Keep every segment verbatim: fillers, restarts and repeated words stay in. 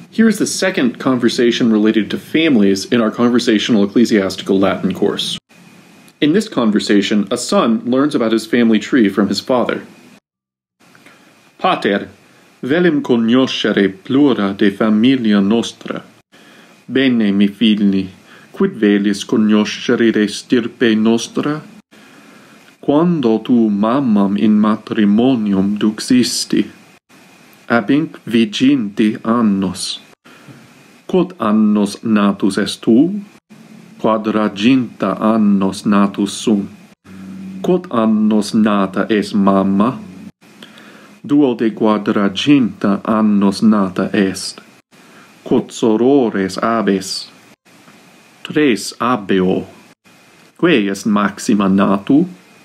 Here is the second conversation related to families in our Conversational Ecclesiastical Latin course. In this conversation, a son learns about his family tree from his father. Pater, velim cognoscere plura de familia nostra. Bene, mi figli, quid velis cognoscere de stirpe nostra? Quando tu mammam in matrimonium duxisti, abinc viginti annos. Quod annos natus est tu? Quadraginta annos natus sum. Quod annos nata es mamma? Duode quadraginta annos nata est. Quod sorores abes? Tres abeo. Quae est maxima natu?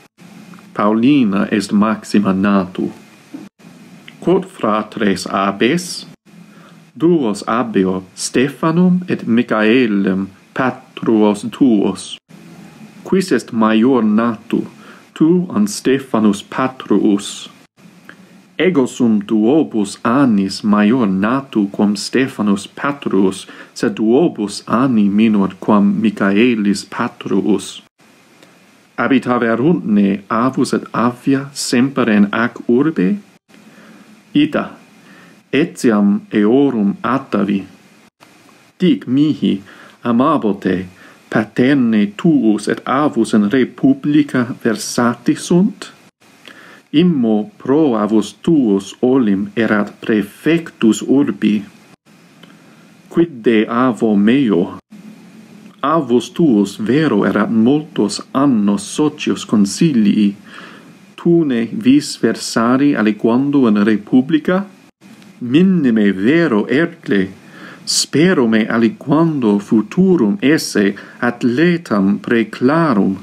Paulina est maxima natu. Quod fratres abes? Duos abeo Stephanum et Michaelem patruos tuos. Quis est maior natu, tu an Stephanus patruus? Ego sum duobus annis maior natu quam Stephanus patruus, sed duobus anni minor quam Michaelis patruus. Habitaverunt ne avus et avia semper in ac urbe? Ita, etiam eorum atavi. Dic mihi, amabote, paterne tuus et avus in republica versati sunt? Immo pro avus tuus olim erat praefectus urbi. Quid de avo meo? Avus tuus vero erat multos annos socios consilii, tu ne vis versari aliquando in republica? Minime vero ercle, spero me aliquando futurum esse atletam praeclarum.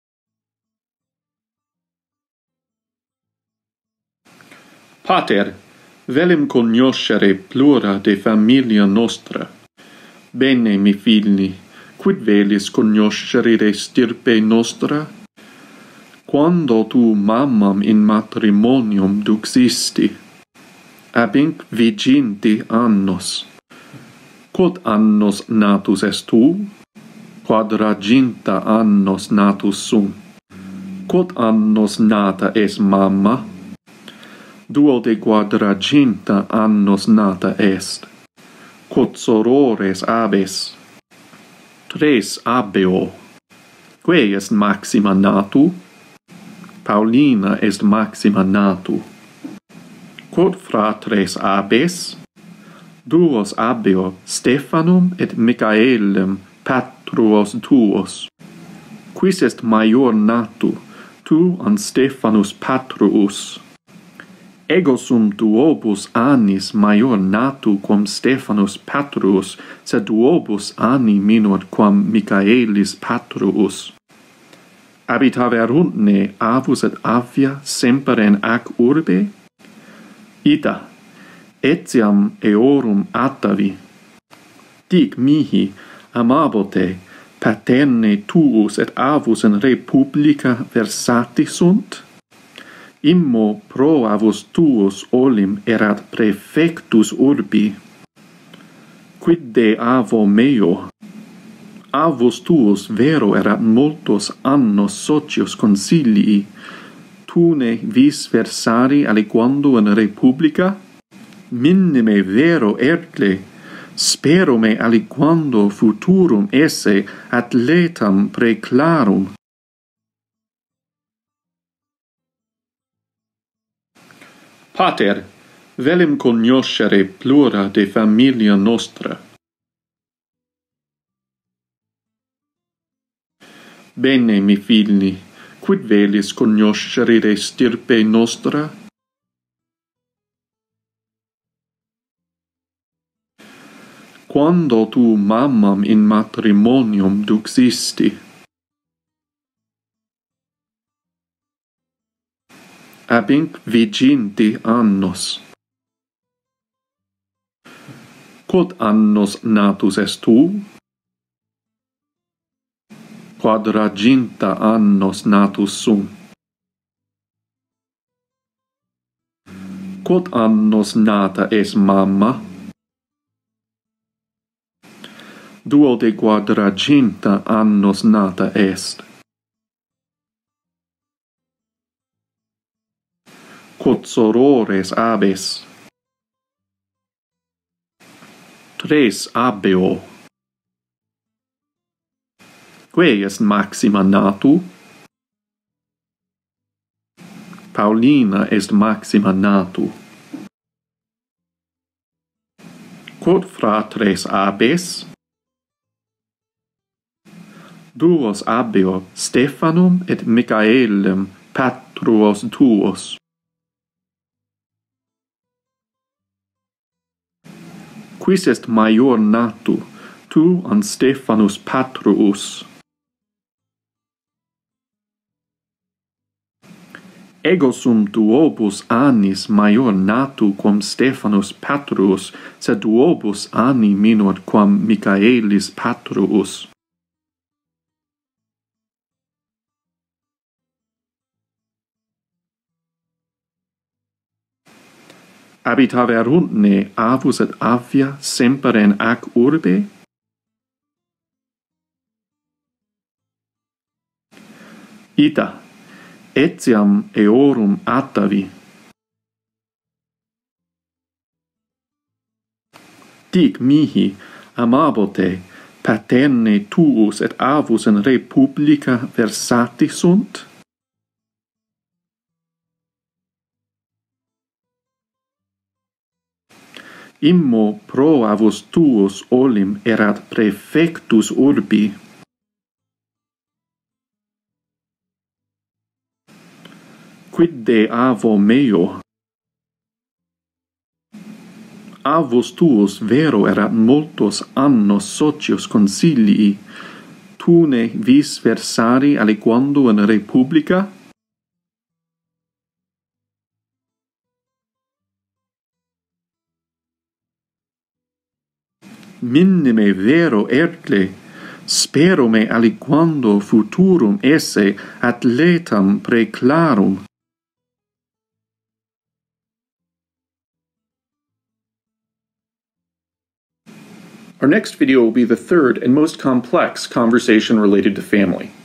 Pater, velim cognoscere plura de familia nostra. Bene, mi figli, quid velis cognoscere de stirpe nostra? Quando tu mammam in matrimonium duxisti, abinc viginti annos. Quod annos natus est tu? Quadraginta annos natus sum. Quod annos nata es mamma? Duode quadraginta annos nata est. Quod sorores abes? Tres abeo. Quae est maxima natu? Paulina est maxima natu. Quod fratres abes? Duos abeo Stephanum et Michaelem patruos tuos. Quis est maior natu, tu an Stephanus patruus? Ego sum duobus annis maior natu quam Stephanus patruus, sed duobus anni minor quam Michaelis patruus. Habitaverunt ne avus et avia semper in ac urbe? Ita, etiam eorum atavi. Dic mihi, amabote, paterne tuus et avus in republica versati sunt? Immo pro avus tuus olim erat praefectus urbi. Quid de avo meo? Avus tuus vero erat multos annos socios consilii, tu ne vis versari aliquando in republica? Minime vero ercle, spero me aliquando futurum esse atletam praeclarum. Pater, velim cognoscere plura de familia nostra. Bene, mi figli, quid velis cognoscere de stirpe nostra? Quando tu mammam in matrimonium duxisti, abinc viginti annos. Quod annos natus est tu? Quadraginta annos natus sum. Quod annos nata es mamma? duodequadraginta annos nata est. Quod sorores abes. Tres abeo. Quae est Maxima natu? Paulina est Maxima natu. Quod fratres abes? Duos abeo Stephanum et Michaelem patruos tuos. Quis est maior natu, tu an Stephanus patruus? Ego sum duobus annis maior natu quam Stephanus patruus, sed duobus anni minor quam Michaelis patruus. Habitaverunt ne avus et avia semper in ac urbe? Ita, etiam eorum atavi. Dic mihi, amabote, paterne tuus et avus in republica versati sunt? Immo pro avus tuus olim erat praefectus urbi. Quid de avo meo? Avus tuus vero erat multos annos socios consilii, tu ne vis versari aliquando in republica? Minime vero ercle, spero me aliquando futurum esse atletam praeclarum. Our next video will be the third and most complex conversation related to family.